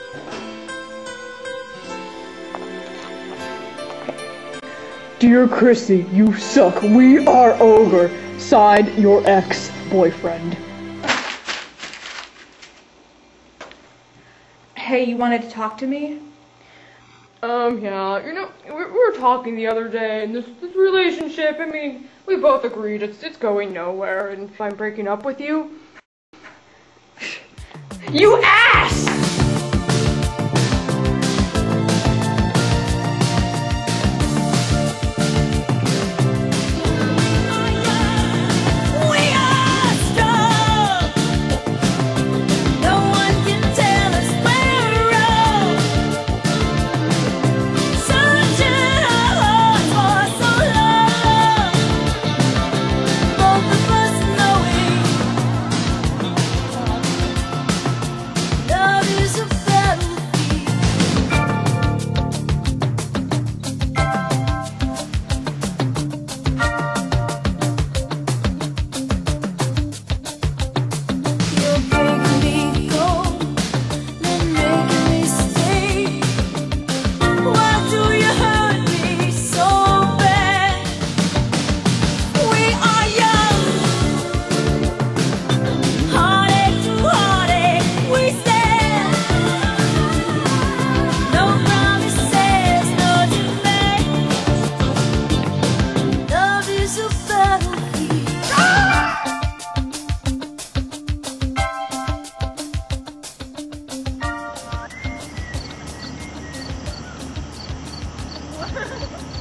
Dear Chrissy, you suck. We are over. Signed, your ex-boyfriend. Hey, you wanted to talk to me? Yeah, we were talking the other day, and this relationship, I mean, we both agreed it's going nowhere, and I'm breaking up with you. You ass! What?